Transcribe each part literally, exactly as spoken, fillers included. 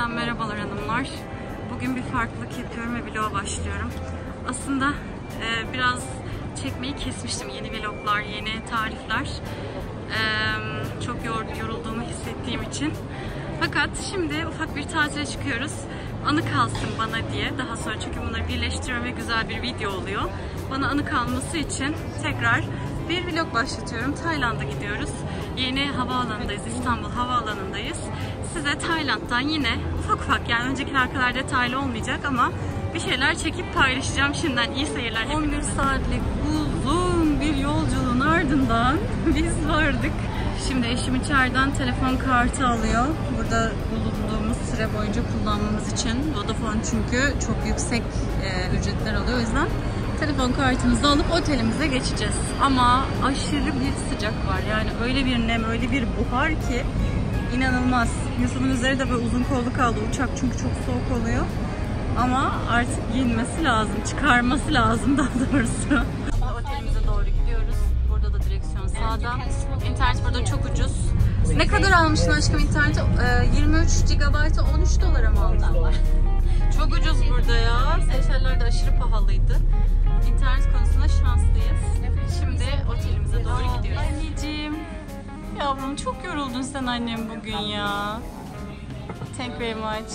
Yeniden merhabalar hanımlar. Bugün bir farklılık yapıyorum ve vloga başlıyorum. Aslında e, biraz çekmeyi kesmiştim. Yeni vloglar, yeni tarifler. E, çok yor, yorulduğumu hissettiğim için. Fakat şimdi ufak bir tatile çıkıyoruz. Anı kalsın bana diye. Daha sonra çünkü bunları birleştiriyorum ve güzel bir video oluyor. Bana anı kalması için tekrar bir vlog başlatıyorum. Tayland'a gidiyoruz. Yeni havaalanındayız. İstanbul havaalanındayız. Size Tayland'dan yine ufak ufak, yani öncekiler kadar detaylı olmayacak ama bir şeyler çekip paylaşacağım. Şimdiden iyi seyirler. on bir saatlik uzun bir yolculuğun ardından biz vardık. Şimdi eşim içeriden telefon kartı alıyor. Burada bulunduğumuz süre boyunca kullanmamız için. Vodafone çünkü çok yüksek e, ücretler alıyor. O yüzden telefon kartımızı alıp otelimize geçeceğiz. Ama aşırı bir sıcak var. Yani öyle bir nem, öyle bir buhar ki inanılmaz. Yusuf'un üzeri de böyle uzun kollu kaldı. Uçak çünkü çok soğuk oluyor. Ama artık giyinmesi lazım, çıkarması lazım daha doğrusu. Otelimize doğru gidiyoruz. Burada da direksiyon sağda. İnternet burada çok ucuz. Ne kadar almışsın aşkım interneti? Ee, yirmi üç gigabaytı on üç dolara mı aldın? Çok ucuz burada ya. Seyşeller'de aşırı pahalıydı. İnternet konusunda şanslıyız. Şimdi otelimize doğru gidiyoruz. Anneciğim. Yavrum çok yoruldun sen annem bugün ya. Thank you very much.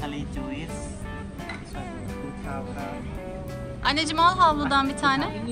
Anneciğim al havludan bir tane.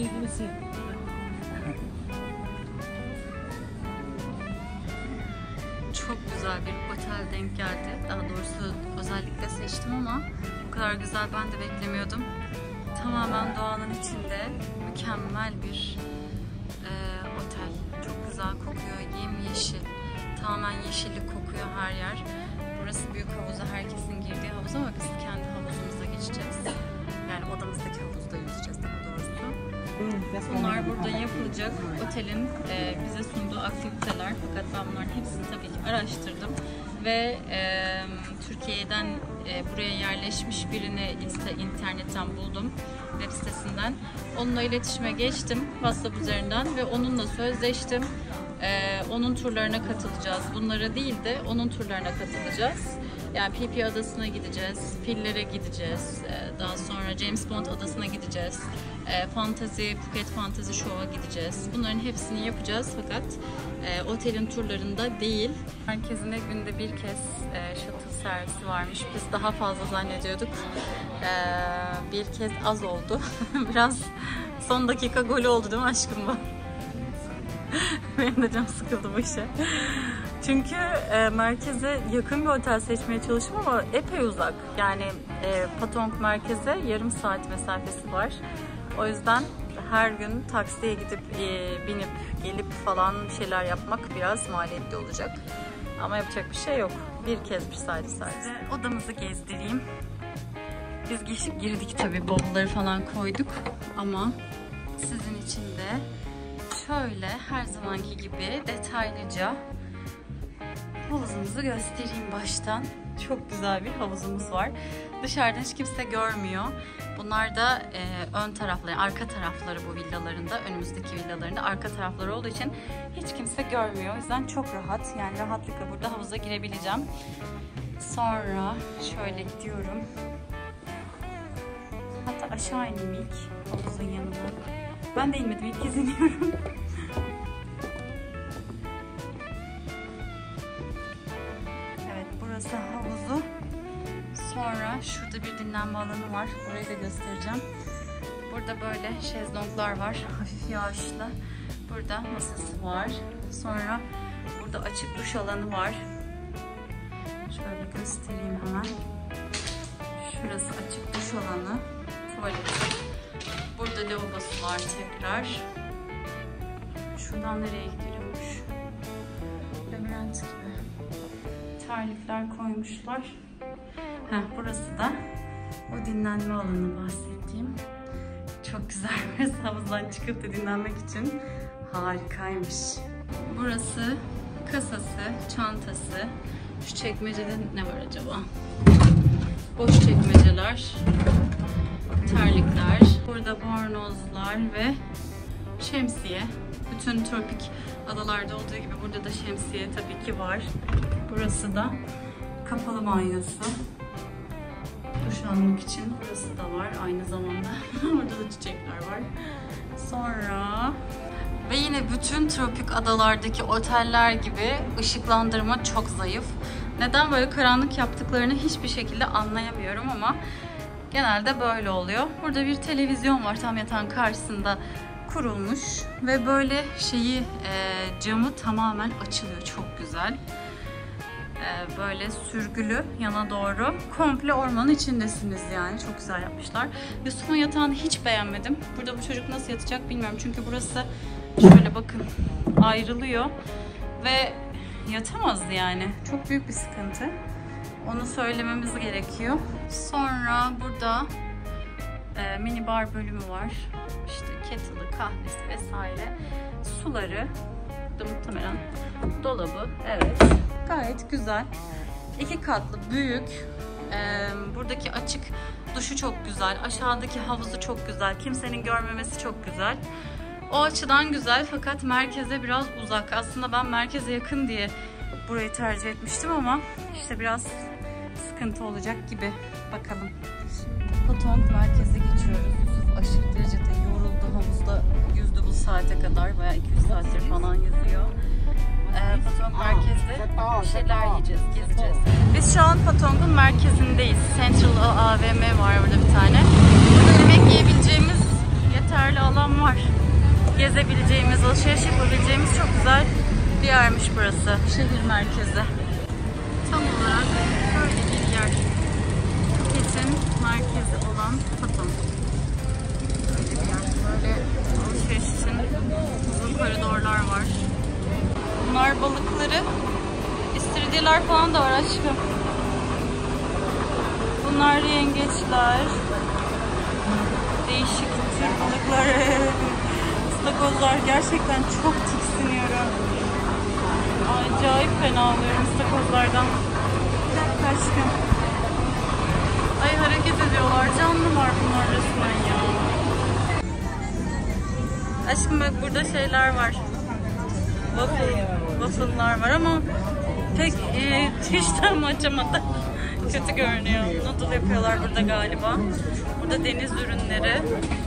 Çok güzel bir otel denk geldi. Daha doğrusu özellikle seçtim ama bu kadar güzel ben de beklemiyordum. Tamamen doğanın içinde mükemmel bir e, otel. Çok güzel kokuyor, yemyeşil. Tamamen yeşillik kokuyor her yer. Burası büyük havuza, herkesin girdiği havuz ama biz kendi havuzumuza geçeceğiz. Yani odamızdaki havuzda yüzeceğiz daha doğrusu. Bunlar burada yapılacak otelin e, bize sunduğu aktiviteler. Fakat ben bunların hepsini tabii ki araştırdım. Ve e, Türkiye'den e, buraya yerleşmiş birini internetten buldum. Web sitesinden. Onunla iletişime geçtim WhatsApp üzerinden ve onunla sözleştim. Ee, onun turlarına katılacağız. Bunlara değil de onun turlarına katılacağız. Yani Phi Phi Adası'na gideceğiz, Fillere gideceğiz, ee, daha sonra James Bond Adası'na gideceğiz, ee, Fantasy, Phuket Fantasy Show'a gideceğiz. Bunların hepsini yapacağız fakat e, otelin turlarında değil. Herkesine günde bir kez e, shuttle servisi varmış. Biz daha fazla zannediyorduk. Ee, bir kez az oldu. Biraz son dakika golü oldu değil mi aşkım bu? Benim de canım sıkıldı bu işe. Çünkü e, merkeze yakın bir otel seçmeye çalıştım ama epey uzak. Yani e, Patong merkeze yarım saat mesafesi var. O yüzden her gün taksiye gidip e, binip gelip falan bir şeyler yapmak biraz maliyetli olacak. Ama yapacak bir şey yok. Bir kez bir saat sadece. Odamızı gezdireyim. Biz geçip girdik tabii, bavulları falan koyduk ama sizin için de şöyle her zamanki gibi detaylıca havuzumuzu göstereyim baştan. Çok güzel bir havuzumuz var. Dışarıdan hiç kimse görmüyor. Bunlar da e, ön tarafları, arka tarafları bu villalarında, önümüzdeki villalarında arka tarafları olduğu için hiç kimse görmüyor. O yüzden çok rahat, yani rahatlıkla burada havuza girebileceğim. Sonra şöyle gidiyorum. Hatta aşağı ineyim ilk havuzun yanına. Ben de inmedim, ilk kez iniyorum. Evet, burası havuzu. Sonra şurada bir dinlenme alanı var. Burayı da göstereceğim. Burada böyle şezlonglar var. Hafif yağışlı. Burada masası var. Sonra burada açık duş alanı var. Şöyle göstereyim hemen. Şurası açık duş alanı. Tuvalet. Burada lavabosu var tekrar. Şuradan nereye gidiliyormuş? Labirent gibi. Terlikler koymuşlar. Heh, burası da o dinlenme alanı bahsettiğim. Çok güzel bir havuzdan çıkıp da dinlenmek için harikaymış. Burası kasası, çantası. Şu çekmecede ne var acaba? Boş çekmeceler. Terlikler. Burada bornozlar ve şemsiye. Bütün tropik adalarda olduğu gibi burada da şemsiye tabii ki var. Burası da kapalı banyosu. Duş almak için burası da var aynı zamanda. Orada da çiçekler var. Sonra ve yine bütün tropik adalardaki oteller gibi ışıklandırma çok zayıf. Neden böyle karanlık yaptıklarını hiçbir şekilde anlayamıyorum ama genelde böyle oluyor. Burada bir televizyon var tam yatağın karşısında kurulmuş ve böyle şeyi e, camı tamamen açılıyor, çok güzel. E, böyle sürgülü yana doğru komple ormanın içindesiniz yani, çok güzel yapmışlar. Yusuf'un yatağını hiç beğenmedim. Burada bu çocuk nasıl yatacak bilmiyorum çünkü burası şöyle bakın ayrılıyor ve yatamazdı yani. Çok büyük bir sıkıntı. Onu söylememiz gerekiyor. Sonra burada e, mini bar bölümü var. İşte kettle'ı, kahvesi vesaire. Suları da muhtemelen dolabı. Evet. Gayet güzel. İki katlı, büyük. E, buradaki açık duşu çok güzel. Aşağıdaki havuzu çok güzel. Kimsenin görmemesi çok güzel. O açıdan güzel fakat merkeze biraz uzak. Aslında ben merkeze yakın diye burayı tercih etmiştim ama işte biraz sıkıntı olacak gibi. Bakalım. Patong merkeze geçiyoruz. Yusuf aşırı derecede yoruldu. Havuzda yüzdü bu saate kadar. Bayağı iki üç saattir falan yüzüyor. Ee, Patong merkezde bir şeyler yiyeceğiz, gezeceğiz. Biz şu an Patong'un merkezindeyiz. Central A V M var burada bir tane. Burada yemek yiyebileceğimiz yeterli alan var. Gezebileceğimiz, alışveriş yapabileceğimiz çok güzel bir yermiş burası. Şehir merkezi. Tam olarak böyle bir yer. Phuket'in merkezi olan Patong. Böyle bir yer. Böyle alışveriş için uzun koridorlar var. Bunlar balıkları. İstiridyeler falan da var aşkım. Bunlar yengeçler. Değişik tür balıkları. İstakozlar, gerçekten çok tiksiniyorum. Acayip fena oluyorum istakozlardan. Bir dakika aşkım. Ay hareket ediyorlar. Canlı var bunlar resmen ya. Aşkım bak burada şeyler var. Waffle, waffle'lar var ama pek e, iştahımı açamadı. Kötü görünüyor. Noodle yapıyorlar burada galiba. Burada deniz ürünleri.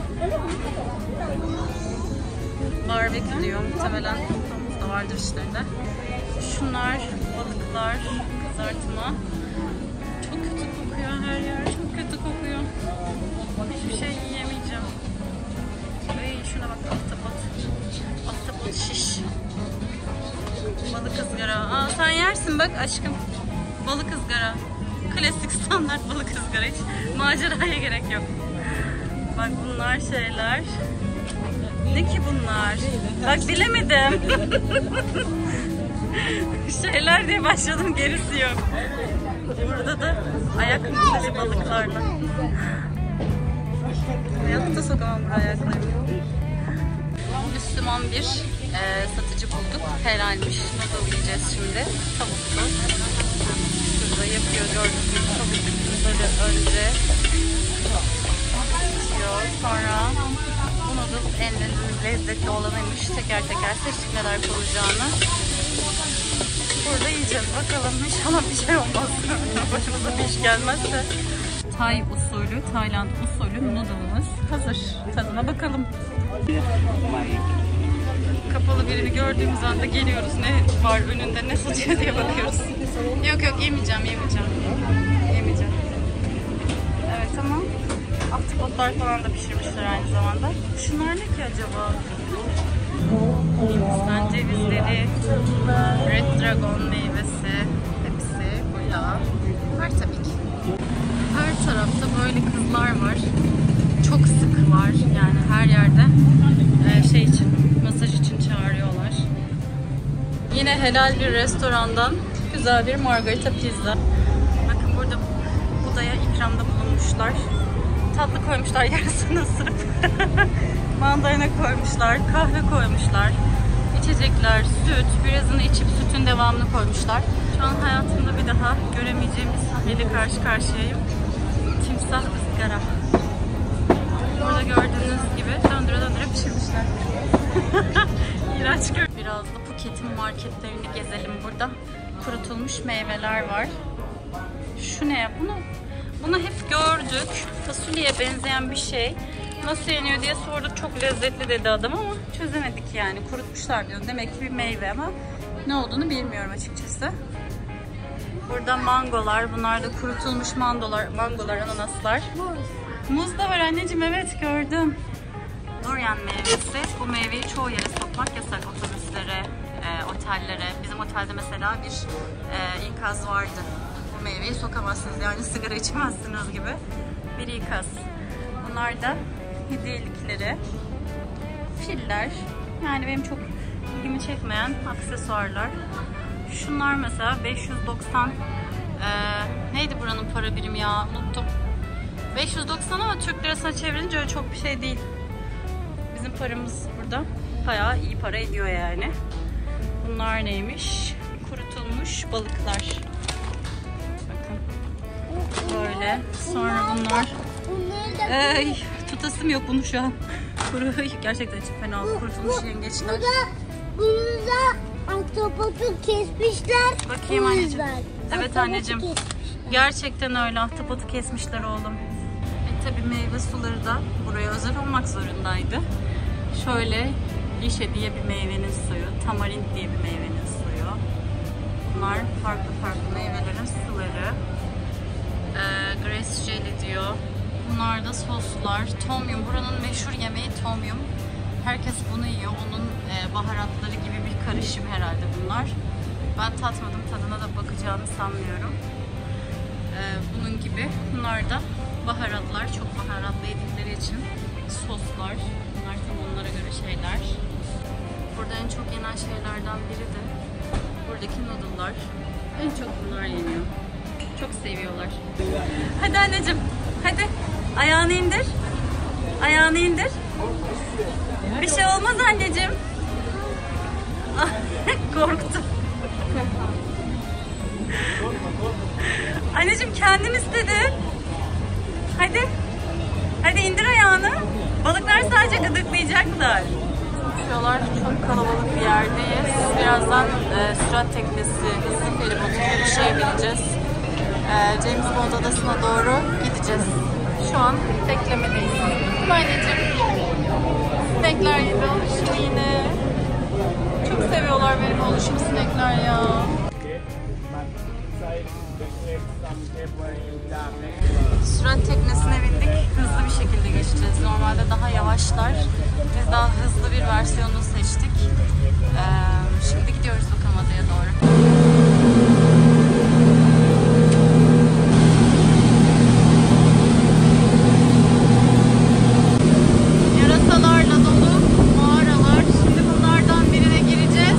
Barbekü diyor. Muhtemelen domuz da vardır işlerinde. Şunlar balıklar, kızartma. Çok kötü kokuyor her yer. Çok kötü kokuyor. Hiçbir şey yiyemeyeceğim. Ay şuna bak, ahtapot. Ahtapot şiş. Balık ızgara. Aa sen yersin bak aşkım. Balık ızgara. Klasik standart balık ızgara. Hiç maceraya gerek yok. Bak bunlar şeyler. Ne ki bunlar? Bak bilemedim. Şeyler diye başladım, gerisi yok. Burada da ayak masajı balıklarla. Hayatta sokamam bu ayaklarını. Müslüman bir e, satıcı bulduk. Helalmiş. Noodle yiyeceğiz şimdi. Tavuklu. Şurada yapıyor gördüğünüz gibi tavukları önce. Sonra bu noodle en lezzetli olanıymış. Teker teker seçtik neler koyacağını. Burada yiyeceğiz. Bakalım inşallah bir şey olmaz. Başımıza bir iş gelmezse. Tay usulü, Tayland usulü noodle'ımız hazır. Tadına bakalım. Kapalı birini gördüğümüz anda geliyoruz. Ne var önünde, ne satıyor diye bakıyoruz. Yok yok yemeyeceğim, yemeyeceğim. Yemeyeceğim. Evet tamam. Ahtapotlar falan da pişirmişler aynı zamanda. Şunlar ne ki acaba? Hindistan cevizleri, Red Dragon meyvesi, hepsi burada var tabii ki. Her tarafta böyle kızlar var. Çok sık var yani her yerde ee, şey için, masaj için çağırıyorlar. Yine helal bir restorandan güzel bir margarita pizza. Bakın burada budaya ikramda bulunmuşlar. Tatlı koymuşlar yarısını ısırıp. Mandalina koymuşlar, kahve koymuşlar. İçecekler, süt, birazını içip sütün devamını koymuşlar. Şu an hayatımda bir daha göremeyeceğim bir sahneyle karşı karşıyayım. Timsah ızgara. Burada gördüğünüz gibi döndüre döndüre pişirmişler. İğrenç gör. Biraz da Phuket'in marketlerini gezelim burada. Kurutulmuş meyveler var. Şu ne? Bunu bunu hep gördük. Fasulyeye benzeyen bir şey. Nasıl yeniyor diye sorduk. Çok lezzetli dedi adam ama çözemedik yani. Kurutmuşlar diyor. Demek ki bir meyve ama ne olduğunu bilmiyorum açıkçası. Burada mangolar. Bunlar da kurutulmuş mangolar, mangolar, ananaslar. Muz da var anneciğim, evet gördüm. Durian meyvesi. Bu meyveyi çoğu yere sokmak yasak, otobüslere, e, otellere. Bizim otelde mesela bir e, ikaz vardı. Bu meyveyi sokamazsınız yani, sigara içmezsiniz gibi bir ikaz. Bunlar da hediyelikleri, filler. Yani benim çok ilgimi çekmeyen aksesuarlar. Şunlar mesela beş yüz doksan. E, neydi buranın para birimi ya? Unuttum. beş yüz doksan ama Türk lirasına çevirince öyle çok bir şey değil. Bizim paramız burada bayağı iyi para ediyor yani. Bunlar neymiş? Kurutulmuş balıklar. Bakın. Böyle. Sonra bunlar. Ay, tutasım yok bunu şu an. Kuru, gerçekten çok fena oldu. Kurutulmuş yengeçler. Bunu da ahtapotu kesmişler. Bakayım anneciğim. Evet anneciğim. Gerçekten öyle, ahtapotu kesmişler oğlum. E tabi meyve suları da buraya özel olmak zorundaydı. Şöyle lişe diye bir meyvenin suyu, tamarind diye bir meyvenin suyu. Bunlar farklı farklı meyvelerin suları. Ee, grace jelly diyor. Bunlar da soslar. Tom yum. Buranın meşhur yemeği tom yum. Herkes bunu yiyor. Onun e, baharatları gibi bir karışım herhalde bunlar. Ben tatmadım. Tadına da bakacağını sanmıyorum. Ee, bunun gibi. Bunlar da baharatlar. Çok baharatlı yedikleri için soslar. Bunlar tam onlara göre şeyler. Burada en çok yenen şeylerden biri de buradaki noodle'lar. En çok bunlar yeniyor. Çok seviyorlar. Hadi anneciğim. Hadi. Ayağını indir. Ayağını indir. Bir şey olmaz anneciğim. Korktum. Anneciğim kendin istedi. Hadi. Hadi indir ayağını. Balıklar sadece gıdıklayacaklar. Şuralar çok kalabalık bir yerdeyiz. Birazdan e, sürat teknesi, hızlı feribotu gibi bir şey bineceğiz. E, James Bond adasına doğru gideceğiz. Şu an beklemedeyiz. Anneciğim. Sinekler gibi oluşum yine. Çok seviyorlar benim oluşum sinekler ya. Sürat teknesine bindik. Hızlı bir şekilde geçeceğiz. Normalde daha yavaşlar. Biz daha hızlı bir versiyonunu seçtik. Ee, şimdi gidiyoruz bakalım adaya doğru. Yarasalarla dolu mağaralar. Şimdi bunlardan birine gireceğiz.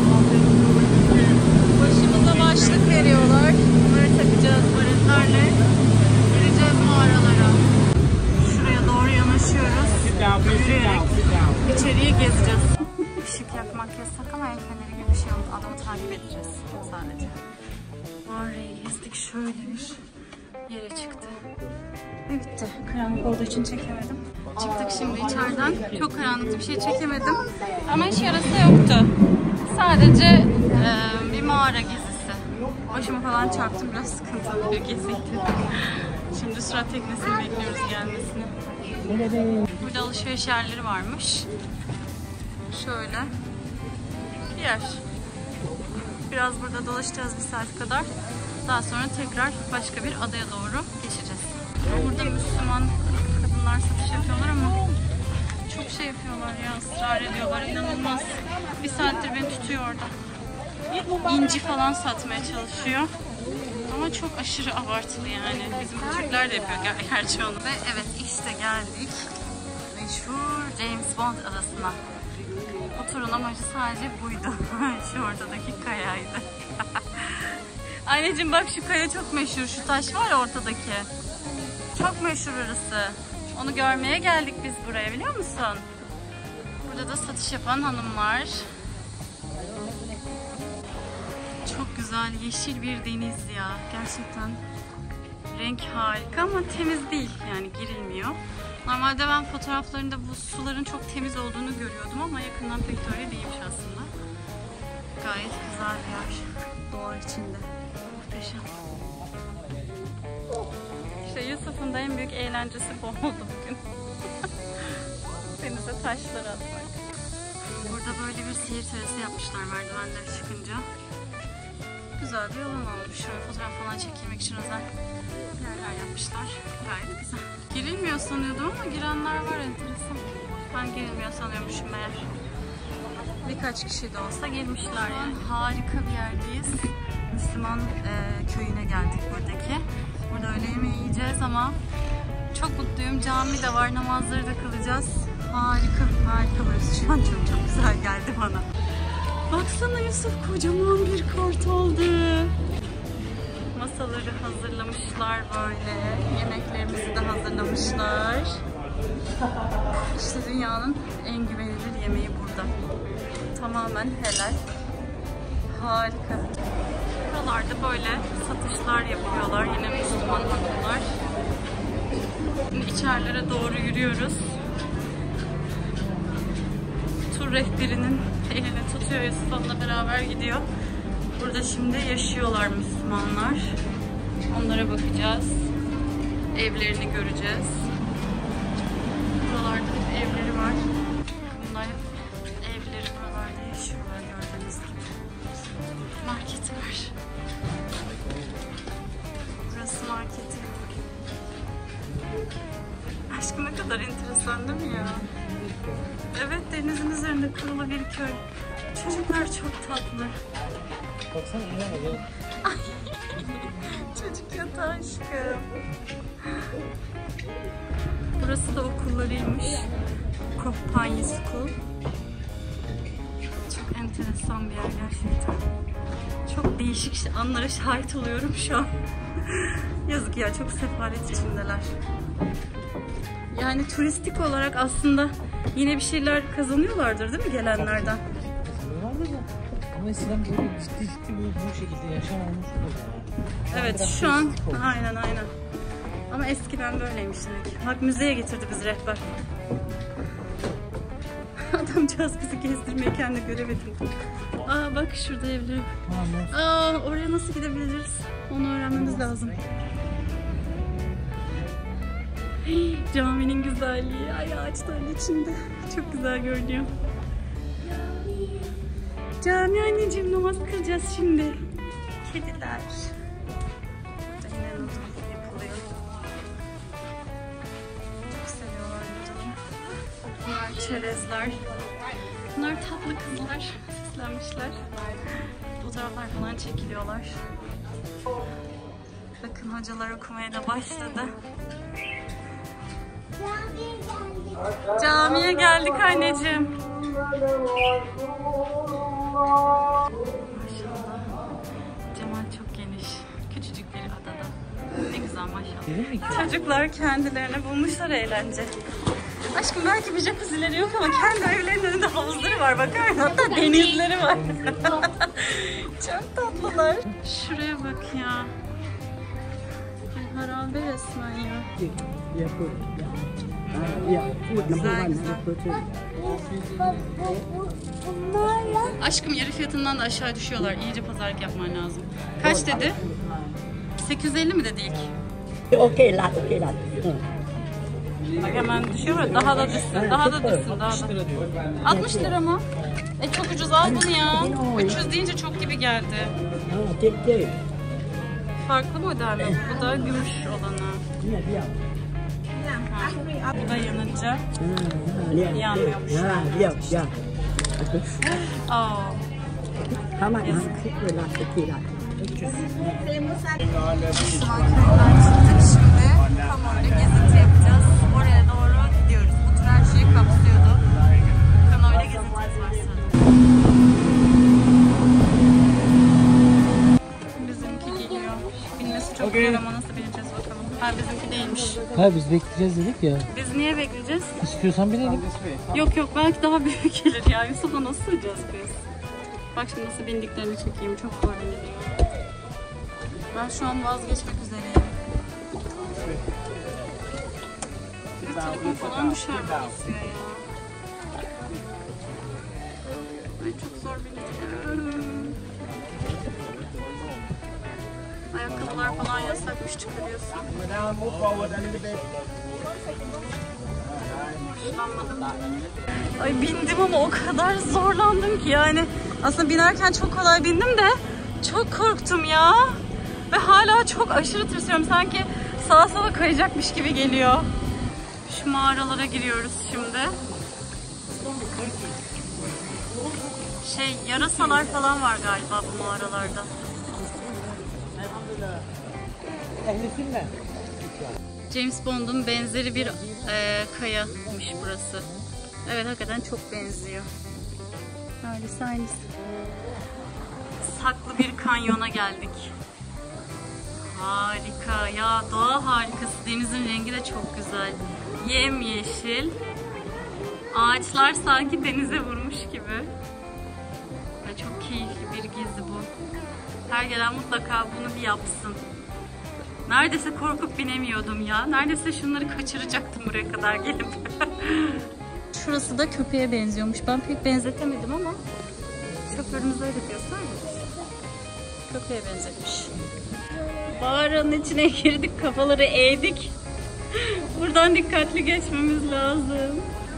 Başımıza başlık veriyorlar. Bunları takacağız varetlerle. Gireceğiz mağaralara. Şuraya doğru yanaşıyoruz. Yürüyerek içeriye gezeceğiz. Işık yakmak yasak ama el feneri gibi bir şey oldu. Adamı takip edeceğiz sadece. Mağarayı gezdik. Şöyle bir yere çıktı. Ve bitti. Karanlık olduğu için çekemedim. Çıktık şimdi içeriden. Çok karanlıkta bir şey çekemedim. Ama hiç yarası yoktu. Sadece e, bir mağara gezisi. Başıma falan çarptım. Biraz sıkıntılı bir geziydi. Şimdi sürat teknesini bekliyoruz gelmesini. Burada alışveriş yerleri varmış. Şöyle bir yer. Biraz burada dolaşacağız bir saat kadar. Daha sonra tekrar başka bir adaya doğru geçeceğiz. Burada Müslüman kadınlar satış yapıyorlar ama çok şey yapıyorlar ya, ısrar ediyorlar, inanılmaz. Bir saattir beni tutuyor orada. İnci falan satmaya çalışıyor. Ama çok aşırı abartılı yani. Bizim Türkler de yapıyor ger gerçi onu. Ve evet işte geldik. Meşhur James Bond adasına. Bu turun amacı sadece buydu. Şu ortadaki kayaydı. Anneciğim bak şu kaya çok meşhur. Şu taş var ya ortadaki. Çok meşhur orası. Onu görmeye geldik biz buraya, biliyor musun? Burada da satış yapan hanımlar. Çok güzel yeşil bir deniz ya. Gerçekten renk harika ama temiz değil. Yani girilmiyor. Normalde ben fotoğraflarında bu suların çok temiz olduğunu görüyordum ama yakından pek de öyle değilmiş aslında. Gayet güzel bir yer. Doğa içinde. Muhteşem. Yusuf'un da en büyük eğlencesi bu oldu bugün. Denize taşlar atmak. Burada böyle bir seyir terası yapmışlar merdivenlere çıkınca. Güzel bir alan olmuş. Şöyle fotoğraf falan çekilmek için özel yerler yapmışlar. Gayet güzel. Girilmiyor sanıyordum ama girenler var, enteresan. Ben girilmiyor sanıyormuşum meğer. Birkaç kişi de olsa girmişler yani. Harika bir yerdeyiz. Müslüman e, köyüne geldik buradaki. Burada öğle yemeği yiyeceğiz ama çok mutluyum. Cami de var, namazları da kılacağız. Harika, harika burası. Şu an çok çok güzel geldi bana. Baksana Yusuf, kocaman bir kort oldu. Masaları hazırlamışlar böyle. Yemeklerimizi de hazırlamışlar. İşte dünyanın en güvenilir yemeği burada. Tamamen helal. Harika. Buralarda böyle satışlar yapıyorlar. Yine Müslüman hanımlar. Şimdi içerilere doğru yürüyoruz. Tur rehberinin elini tutuyor, Yusuf onunla beraber gidiyor. Burada şimdi yaşıyorlar Müslümanlar. Onlara bakacağız. Evlerini göreceğiz. Buralarda hep evleri var. Bunlar hep evleri, buralarda yaşıyorlar gördüğünüz gibi. Marketi var. Burası marketi. Aşkım ne kadar enteresan değil mi ya? Evet, denizin üzerinde kurulu bir köy. Çocuklar çok tatlı. Baksana İrem ya. Çocuk yatağı aşkım. Burası da okullarıymış. Kompanya School. Çok enteresan bir yer gerçekten. Çok değişik anlara şahit oluyorum şu an. Yazık ya, çok sefalet içindeler. Yani turistik olarak aslında yine bir şeyler kazanıyorlardır değil mi gelenlerden? Kazanıyorlardır da. Ama eskiden böyle ciddi ciddi bu, bu şekilde yaşam olmuş burada. Evet, şu an aynen aynen. Ama eskiden böyleymiş demek. Bak, müzeye getirdi bizi rehber. Adamcağız bizi gezdirmeyi kendi göremedim. Aa bak, şurada evleri. Aa, oraya nasıl gidebiliriz? Onu öğrenmemiz lazım. Hey, caminin güzelliği. Ay, ağaçların içinde. Çok güzel görünüyor. Cami anneciğim, namaz kılacağız şimdi. Kediler. Burada yine noodle yapılıyor. Çok seviyorlar noodle'ı. Bunlar çerezler. Bunlar tatlı kızlar. Süslenmişler. Fotoğraflar falan çekiliyorlar. Bakın, hocalar okumaya da başladı. Camiye geldik anneciğim. Maşallah. Cemal çok geniş. Küçücük bir adada. Ne güzel maşallah. Çocuklar kendilerine bulmuşlar eğlence. Aşkım, belki bir jacuzzileri yok ama kendi evlerinin önünde havuzları var, bakar mısın? Hatta denizleri var. Çok tatlılar. Şuraya bak ya. Ay, harabe resmen ya. Güzel güzel. Aşkım, yarı fiyatından da aşağı düşüyorlar. İyice pazarlık yapman lazım. Kaç dedi? sekiz yüz elli mi dedi ilk? Okey lan, okey lan. Bak, hemen düşüyor. Daha da düşsün, daha da düşsün, daha da. altmış lira mı? E çok ucuz, al bunu ya. üç yüz deyince çok gibi geldi. Farklı model mi? Bu da gümüş olanı. Bu da yanınca yanmıyormuş. Aa. Tamam. Yazık. Vel okey lan. Köyden çıktık şimdi. Kamuoyuyla gezinti yapacağız. Oraya doğru gidiyoruz. Bu tur her şeyi kapsıyordu. Kamuoyuyla gezintimiz var sırada. Bizimki geliyor. Binmesi çok zor ama nasıl bineceğiz bakalım. Ha, bizimki değilmiş. Ha, biz bekleyeceğiz dedik ya. Biz niye bekleyeceğiz? İstiyorsan binelim. Yok yok, belki daha büyük gelir ya. Yusuf'a nasıl sığacağız biz? Bak şimdi nasıl bindiklerini çekeyim. Çok zor biniliyor. Ben şu an vazgeçmek üzereyim. Bir telefon falan düşer bana ya. Ay, çok zor biniyorum. Ayakkabılar Çocuklar falan yasakmış, çıkarıyorsun. Ay bindim ama o kadar zorlandım ki yani. Aslında binerken çok kolay bindim de çok korktum ya. Ve hala çok aşırı tırsıyorum. Sanki sağa sola kayacakmış gibi geliyor. Şu mağaralara giriyoruz şimdi. Şey, yarasalar falan var galiba bu mağaralarda. James Bond'un benzeri bir e, kayamış burası. Evet, hakikaten çok benziyor. Aynısı aynısı. Saklı bir kanyona geldik. Harika ya, doğa harikası. Denizin rengi de çok güzel. Yemyeşil. Ağaçlar sanki denize vurmuş gibi. Ve çok keyifli bir gezi bu. Her gelen mutlaka bunu bir yapsın. Neredeyse korkup binemiyordum ya. Neredeyse şunları kaçıracaktım buraya kadar gelip. Şurası da köpeğe benziyormuş. Ben pek benzetemedim ama şoförümüz öyle diyor. Köpeğe benzetmiş. Mağaranın içine girdik, kafaları eğdik. Buradan dikkatli geçmemiz lazım.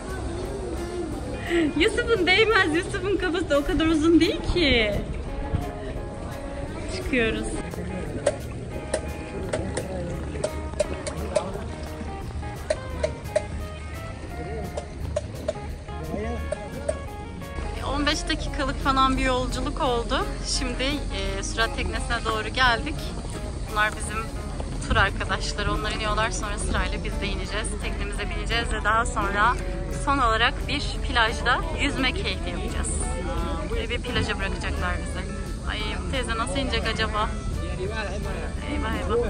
Yusuf'un değmez. Yusuf'un kafası o kadar uzun değil ki. Çıkıyoruz. on beş dakikalık falan bir yolculuk oldu. Şimdi e, sürat teknesine doğru geldik. Bunlar bizim tur arkadaşları. Onlar iniyorlar, sonra sırayla biz de ineceğiz. Teknemize bineceğiz ve daha sonra son olarak bir plajda yüzme keyfi yapacağız. Ve bir plaja bırakacaklar bizi. Ay, bu teyze nasıl inecek acaba? Eyvah eyvah.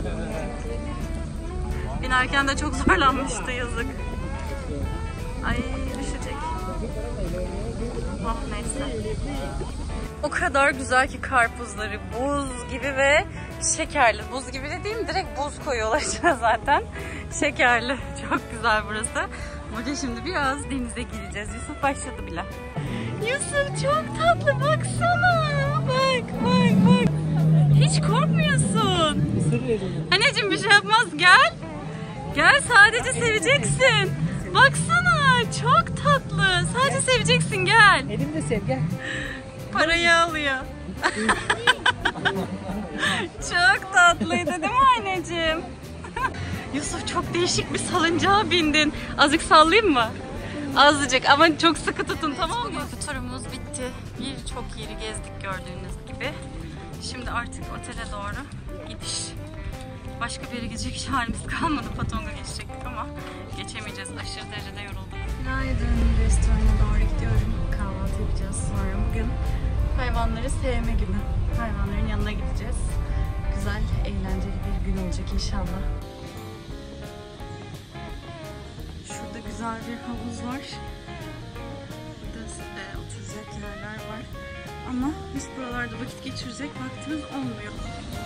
Binerken de çok zorlanmıştı, yazık. Ay, düşecek. Oh, neyse. O kadar güzel ki karpuzları buz gibi ve şekerli. Buz gibi dediğim, direkt buz koyuyorlar içine zaten. Şekerli. Çok güzel burası. Bugün şimdi biraz denize gireceğiz. Yusuf başladı bile. Yusuf çok tatlı, baksana. Bak bak bak. Hiç korkmuyorsun. Anneciğim bir şey yapmaz, gel. Gel, sadece seveceksin. Baksana çok tatlı. Sadece seveceksin, gel. Elimde sev, gel. Parayı alıyor. Çok tatlıydı değil mi anneciğim? Yusuf, çok değişik bir salıncağa bindin. Azıcık sallayayım mı? Azıcık ama çok sıkı tutun, tamam mı? Bugünkü turumuz bitti. Birçok yeri gezdik gördüğünüz gibi. Şimdi artık otele doğru gidiş. Başka bir yere gidecek hiç halimiz kalmadı. Patong'a geçecektik ama geçemeyeceğiz. Aşırı derecede yorulduk. Günaydın. Restorana doğru gidiyorum. Kahvaltı yapacağız sonra. Bugün hayvanları sevme günü. Hayvanların yanına gideceğiz. Güzel, eğlenceli bir gün olacak inşallah. Şurada güzel bir havuz var. Burada e, oturacak yerler var. Ama hiç buralarda vakit geçirecek vaktimiz olmuyor.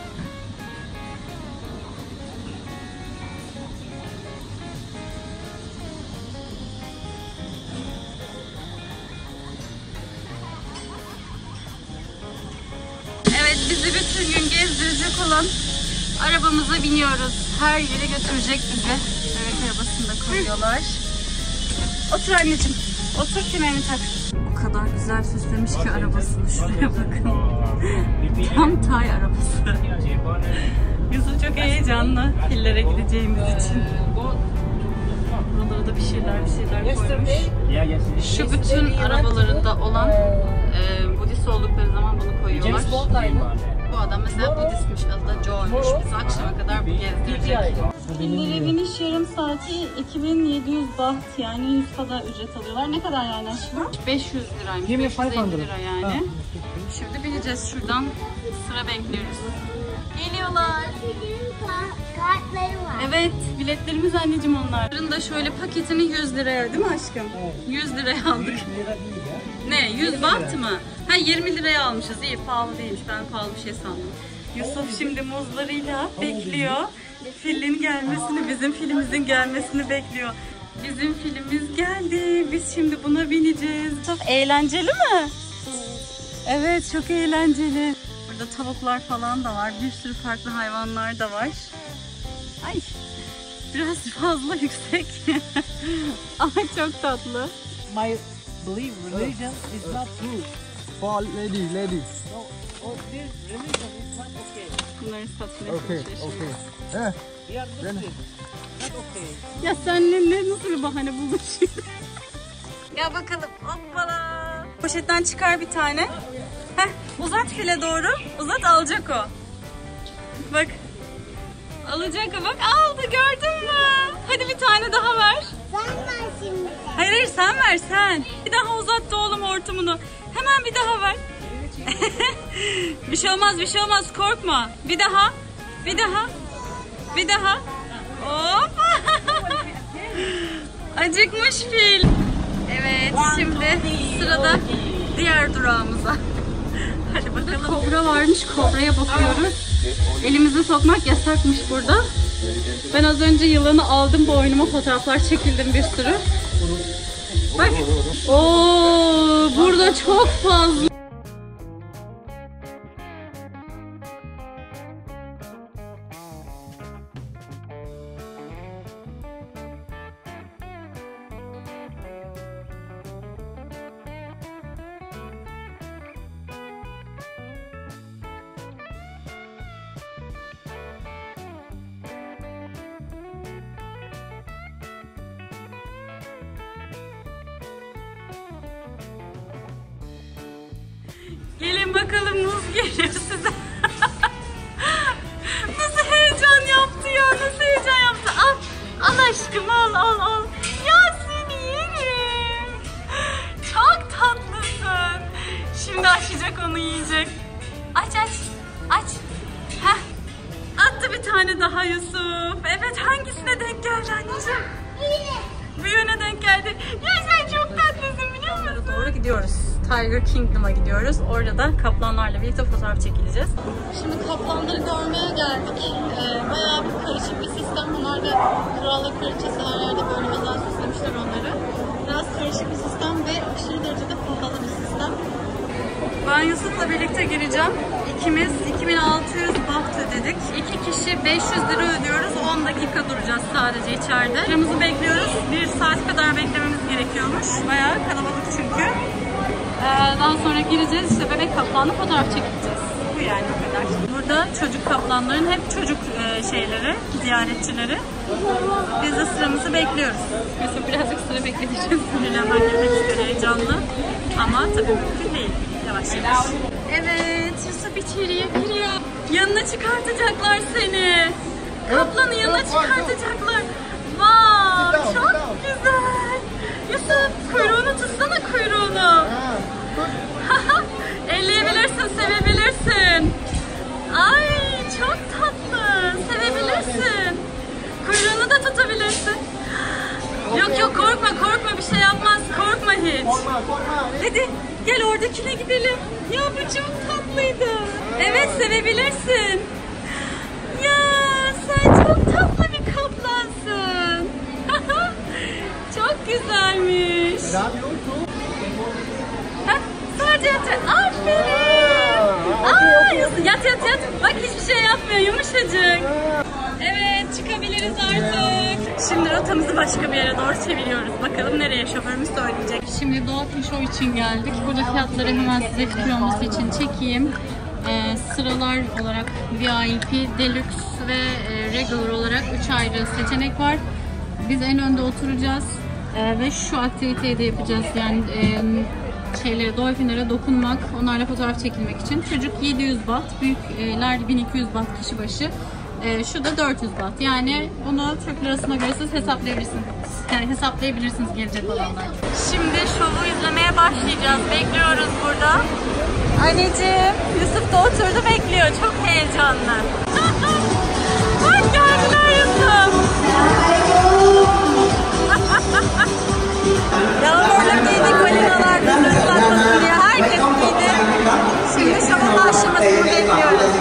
Evet, bizi bütün gün gezdirecek olan arabamıza biniyoruz. Her yere götürecek bizi. Evet, arabasını da koyuyorlar. Otur anneciğim. Otur, kemerini tak. O kadar güzel süslemiş ki arabasını. Şuraya bakın. Tam tay arabası. Yusuf çok heyecanlı fillere gideceğimiz için. Buralara da bir şeyler bir şeyler koymuş. Şu bütün arabalarında olan e, Budist oldukları zaman bunu koyuyorlar. Bu adam mesela Budistmiş, adı da John'muş. Bizi akşama kadar bu gezdirecek. Fillere biniş yarım saati iki bin yedi yüz baht, yani yüz kadar ücret alıyorlar. Ne kadar yani aşkım? beş yüz liraymış. beş yüz elli lira yani. Şimdi bineceğiz şuradan. Sıra bekliyoruz. Geliyorlar. Kartları var. Evet, biletlerimiz anneciğim onlar. Bunların da şöyle paketini yüz liraya, değil mi aşkım? yüz liraya aldık. Ne? yüz baht mı? Ha, yirmi liraya almışız. İyi, pahalı değilmiş. Ben pahalı bir şey sandım. Yusuf şimdi muzlarıyla bekliyor. Filin gelmesini, bizim filimizin gelmesini bekliyor. Bizim filimiz geldi. Biz şimdi buna bineceğiz. Çok eğlenceli mi? Evet, çok eğlenceli. Burada tavuklar falan da var. Bir sürü farklı hayvanlar da var. Ay, biraz fazla yüksek. Ama çok tatlı. My belief religion is not true. For lady, lady. No, oh, this religion is not okay. Bunları satmaya Okay, çalışıyor şimdi. okay. Yeah. We are Muslim. Not okay. Ya sen ne, ne nasıl bir bahane buldun şimdi? Gel bakalım. Hoppala. Poşetten çıkar bir tane. Heh, uzat file doğru. Uzat, alacak o. Bak. Alacak o, bak aldı, gördün mü? Hadi bir tane daha ver. Sen ver şimdi. Hayır hayır, sen ver sen. Bir daha uzattı oğlum hortumunu. Hemen bir daha ver. Bir şey olmaz, bir şey olmaz, korkma. Bir daha. Bir daha. Bir daha. Hop. Acıkmış fil. Evet, şimdi sırada diğer durağımıza. Hadi bakalım. Kobra varmış, kobraya bakıyoruz. Elimizi sokmak yasakmış burada. Ben az önce yılanı aldım boynuma, fotoğraflar çekildim bir sürü. Bak. Oo, burada çok fazla. Gelin bakalım, muz geliyor size. Nasıl heyecan yaptı ya, nasıl heyecan yaptı. Al, al aşkım, al al al. Ya seni yerim. Çok tatlısın. Şimdi açacak, onu yiyecek. Aç aç, aç. Heh. Attı bir tane daha Yusuf. Evet, hangisine denk geldi anneciğim? Bu yöne denk geldi. Ya sen çok tatlısın, biliyor musun? Doğru gidiyoruz. Tiger Kingdom'a gidiyoruz. Orada da kaplanlarla birlikte fotoğraf çekileceğiz. Şimdi kaplanları görmeye geldik. Ee, bayağı bir karışık bir sistem. Bunlar da krallık kraliçesi, her yerde böyle özel süslemişler onları. Biraz karışık bir sistem ve aşırı derecede pahalı bir sistem. Ben Yusuf'la birlikte gireceğim. İkimiz iki bin altı yüz baht ödedik. İki kişi beş yüz lira ödüyoruz. on dakika duracağız sadece içeride. Sıramızı bekliyoruz. Bir saat kadar beklememiz gerekiyormuş. Bayağı kalabalık çünkü. Ee, daha sonra gireceğiz, işte bebek kaplanla fotoğraf çekeceğiz. Bu yani, o kadar. Burada çocuk kaplanların hep çocuk e, şeyleri, ziyaretçileri. Biz de sıramızı bekliyoruz. Yusuf birazcık sıra bekleteceğiz. Hemen girmek istiyor, heyecanlı. Ama tabii mümkün değil. Yavaş yavaş. Evet, Yusuf içeriye giriyor. Yanına çıkartacaklar seni. Kaplanın yanına çıkartacaklar. Wow, çok güzel. Yusuf, kuyruğunu tutsana, kuyruğunu. Elleyebilirsin, sevebilirsin. Ay, çok tatlı. Sevebilirsin. Kuyruğunu da tutabilirsin. Yok yok, korkma korkma, bir şey yapmaz. Korkma hiç. Hadi gel oradakine gidelim. Ya bu çok tatlıydı. Evet, sevebilirsin. Ya sen çok tatlı bir kaplansın. Çok güzelmiş. Heh, sadece yat. Aferin. Aa, yat yat yat. Bak, hiçbir şey yapmıyor, yumuşacık. Evet, çıkabiliriz artık. Şimdi rotamızı başka bir yere doğru çeviriyoruz. Bakalım nereye şoförümüz söyleyecek. Şimdi Dolphin Show için geldik. Burada fiyatları hemen size fikir olması için çekeyim. Ee, sıralar olarak V I P, Deluxe ve e, Regular olarak üç ayrı seçenek var. Biz en önde oturacağız ee, ve şu aktiviteyi de yapacağız. Yani e, şeylere, dolfinlere dokunmak, onlarla fotoğraf çekilmek için. Çocuk yedi yüz baht, büyükler bin iki yüz baht kişi başı. Ee, şu da dört yüz baht. Yani bunu Türk lirasına göre siz hesaplayabilirsiniz. Yani hesaplayabilirsiniz gelecek olanlar. Şimdi şovu izlemeye başlayacağız. Bekliyoruz burada. Anneciğim, Yusuf da oturdu bekliyor. Çok heyecanlı. Bak, geldiler Yusuf. Yağmurla giydik, balinalar bizi ıslatmasın diye herkes giydi. Şimdi şovun başlamasını bekliyoruz.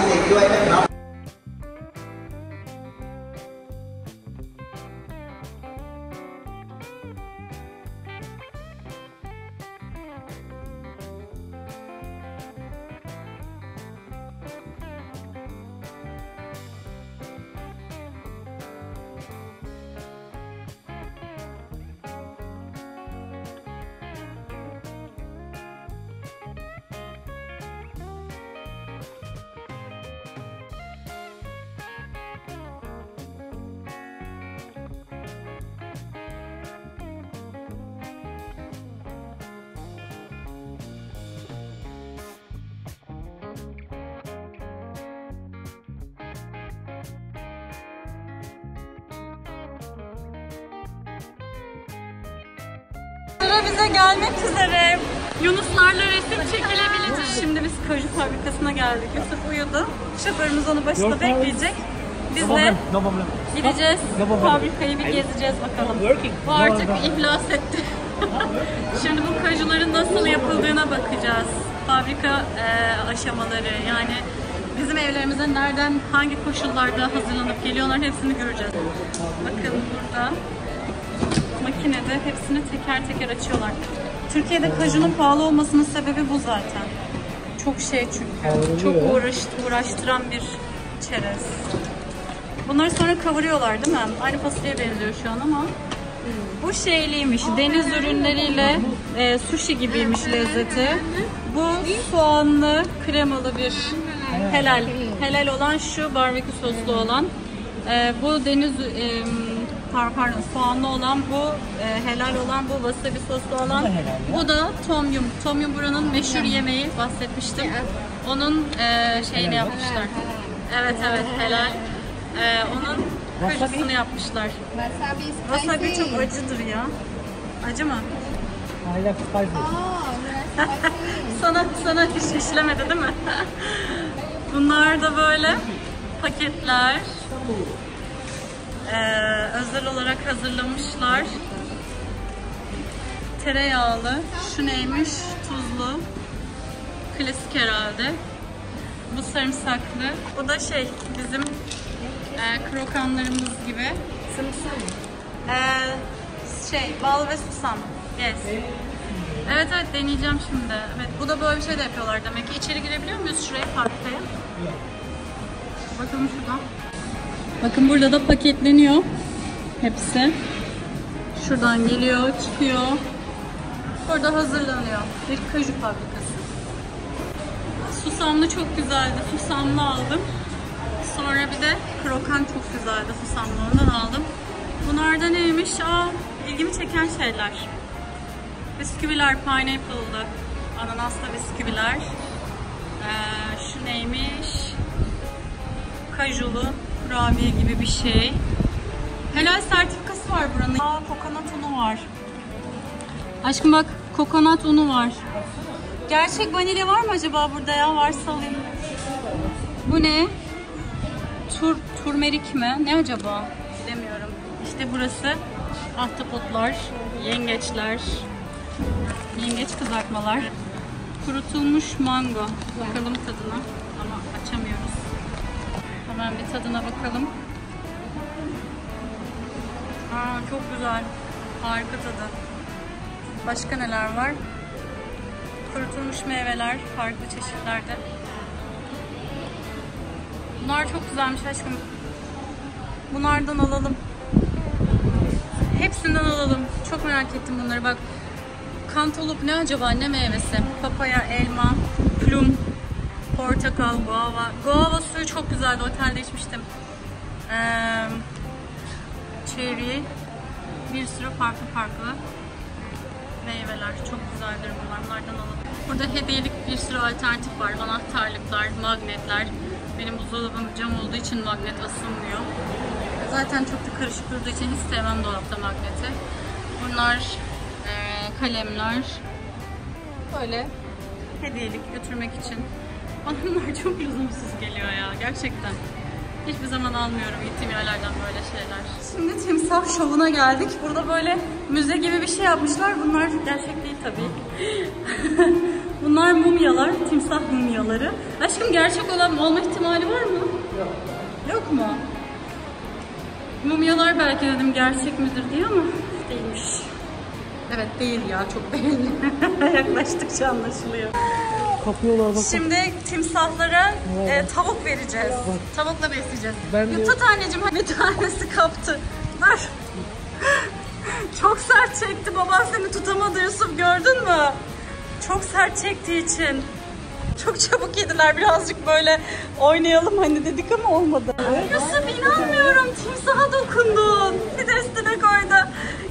de gelmek üzere. Yunuslarla resim çekilebilir. Şimdi biz kaju fabrikasına geldik. Yusuf uyudu. Şoförümüz onu başında bekleyecek. Biz de No problem. gideceğiz. Fabrikayı bir gezeceğiz bakalım. Bu artık iflas etti. Şimdi bu kajuların nasıl yapıldığına bakacağız. Fabrika e, aşamaları, yani bizim evlerimize nereden, hangi koşullarda hazırlanıp geliyorlar, hepsini göreceğiz. Bakın burada makinede hepsini teker teker açıyorlar. Türkiye'de kajunun pahalı olmasının sebebi bu zaten. Çok şey çünkü. Çok uğraş, uğraştıran bir çerez. Bunları sonra kavuruyorlar değil mi? Aynı fasulyeye benziyor şu an ama. Bu şeyliymiş, deniz ürünleriyle e, sushi gibiymiş lezzeti. Bu soğanlı, kremalı bir helal. Helal olan şu, barbekü soslu olan. E, bu deniz, e, pardon, soğanlı olan bu, e, helal olan bu, wasabi soslu olan. Bu da tom yum. Tom yum buranın meşhur yemeği, bahsetmiştim. Onun e, şeyini yapmışlar. Evet evet, helal. E, onun kajusunu yapmışlar. Wasabi çok acıdır ya. Acı mı? I like spicy. sana sana hiç işlemedi değil mi? Bunlar da böyle paketler. Ee, özel olarak hazırlamışlar. Tereyağlı. Şu neymiş? Tuzlu. Klasik herhalde. Bu sarımsaklı. Bu da şey, bizim e, krokanlarımız gibi. Ee, şey, bal ve susam. Yes. Evet evet, deneyeceğim şimdi. Evet, bu da böyle bir şey de yapıyorlar demek ki. İçeri girebiliyor muyuz şuraya, fabrikaya? Bakalım şuradan. Bakın burada da paketleniyor hepsi. Şuradan geliyor, çıkıyor. Burada hazırlanıyor. Bir kaju fabrikası. Susamlı çok güzeldi. Susamlı aldım. Sonra bir de krokan çok güzeldi. Susamlı, ondan aldım. Bunlar da neymiş? Aa, ilgimi çeken şeyler. Bisküviler, pineapple'lı. Ananaslı bisküviler. Ee, şu neymiş? Kajulu kurabiye gibi bir şey. Helal sertifikası var buranın. Aa, kokonat unu var. Aşkım bak, kokonat unu var. Gerçek vanilya var mı acaba burada ya? Varsa alayım. Bu ne? Tur, turmerik mi? Ne acaba? Bilemiyorum. İşte burası ahtapotlar, yengeçler, yengeç kızartmalar, kurutulmuş mango. Bakalım tadına ama açamıyoruz. Hemen bir tadına bakalım. Aa, çok güzel. Harika tadı. Başka neler var? Kurutulmuş meyveler, farklı çeşitlerde. Bunlar çok güzelmiş aşkım. Bunlardan alalım. Hepsinden alalım. Çok merak ettim bunları. Bak, kantaloup ne acaba? Ne meyvesi? Papaya, elma, plum, portakal, guava. Guava suyu çok güzeldi. Otelde içmiştim. Ee, cherry. Bir sürü farklı farklı meyveler. Çok güzeldir bunlar. Bunlardan alalım. Burada hediyelik bir sürü alternatif var. Anahtarlıklar, magnetler. Benim buzdolabım cam olduğu için magnet asılmıyor. Zaten çok da karışık durduğu için hiç sevmem dolapta magneti. Bunlar e, kalemler. Böyle hediyelik götürmek için. Bana bunlar çok lüzumsuz geliyor ya, gerçekten. Hiçbir zaman almıyorum gittiğim yerlerden böyle şeyler. Şimdi timsah şovuna geldik. Burada böyle müze gibi bir şey yapmışlar. Bunlar gerçek değil tabii. Bunlar mumyalar, timsah mumyaları. Aşkım, gerçek olan olma ihtimali var mı? Yok. Yok mu? Mumyalar belki dedim gerçek midir diye ama değilmiş. Evet, değil ya, çok belli. Yaklaştıkça anlaşılıyor. Kapıyorlar bak. Şimdi timsahlara e, tavuk vereceğiz. Tavukla besleyeceğiz. Ben de... Tut anneciğim, bir tanesi kaptı. Dur. Çok sert çekti, baban seni tutamadı Yusuf, gördün mü? Çok sert çektiği için. Çok çabuk yediler, birazcık böyle oynayalım hani dedik ama olmadı. Yusuf, inanmıyorum, timsaha dokundun. Bir de üstüne koydu.